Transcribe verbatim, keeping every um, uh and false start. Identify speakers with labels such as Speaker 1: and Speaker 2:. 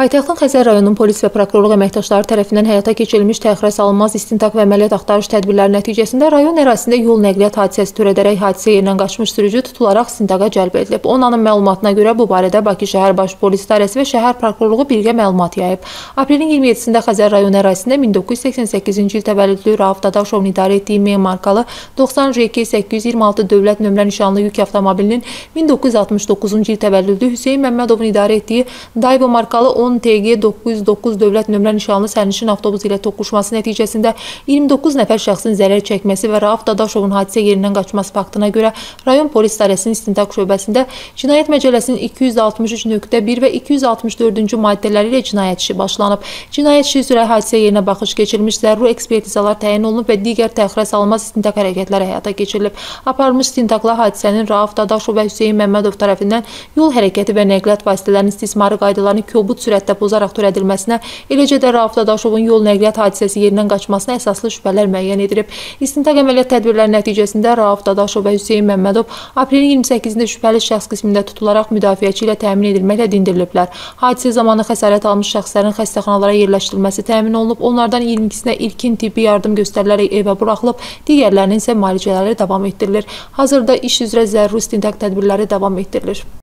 Speaker 1: Paytaxtın Xəzər rayonunun polis və prokurorluq əməkdaşları tərəfindən həyata keçirilmiş təxirə salınmaz istintaq və əməliyyat axtarış tədbirləri nəticəsində rayon ərazisində yol nəqliyyat hadisəsi törədərək hadisə yerindən qaçmış sürücü tutularaq istintaqa cəlb edilib. ONANın məlumatına görə bu barədə Bakı şəhər baş polis idarəsi və şəhər prokurorluğu birgə məlumat yayıb. Aprelin iyirmi yeddisində Xəzər rayon ərazisində min doqquz yüz səksən səkkizinci il təvəllüdlü Rauf Dadaşovun idarə etdiyi M markalı doxsan J K səkkiz yüz iyirmi altı dövlət nömrə nişanlı yük avtomobilinin min doqquz yüz altmış doqquzuncu il təvəllüdlü Hüseyn Məmmədovun idarə etdiyi Daibo markalı on T G doqquz yüz doqquz dövlət nömrə nişanlı sərnişin avtobusu ilə toqquşması nəticəsində iyirmi doqquz nəfər şəxsin zərər çəkməsi və Rauf Dadaşovun hadisə yerindən qaçması faktına görə rayon polis idarəsinin istintaq şöbəsində Cinayət Məcəlləsinin iki yüz altmış üç nöqtə bir və iki yüz altmış dördüncü maddələri ilə cinayət işi başlanıb. Cinayət işi üzrə hadisə yerinə baxış keçirilmiş, zəruri ekspertizalar təyin olunub və digər təxirə salınmaz istintaq hərəkətləri həyata keçirilib. Aparılmış istintaqla hadisənin Rauf Dadaşov və Hüseyn Məmmədov tərəfindən yol hərəkəti və nəqliyyat vasitələrinin istismarı qaydalarını kobud sürətdə pozaraq törədilməsinə, eləcə də Rauf Dadaşovun yol nəqliyyat hadisəsi yerindən qaçmasına əsaslı şübhələr müəyyən edilib. İstintaq əməliyyat tədbirləri nəticəsində Rauf Dadaşov və Hüseyn Məmmədov aprelin iyirmi səkkizində şübhəli şəxs qismində tutularaq müdafiəçi ilə təmin edilməklə dindiriliblər. Hadisə zamanı xəsarət almış şəxslərin xəstəxanalara yerləşdirilməsi təmin olunub, onlardan iyirmi ikisinə ilkin tibbi yardım göstərilərək evə buraxılıb, digərlərinin isə müalicələri davam etdirilir. Hazırda iş üzrə zəruri istintaq tədbirləri davam etdirilir.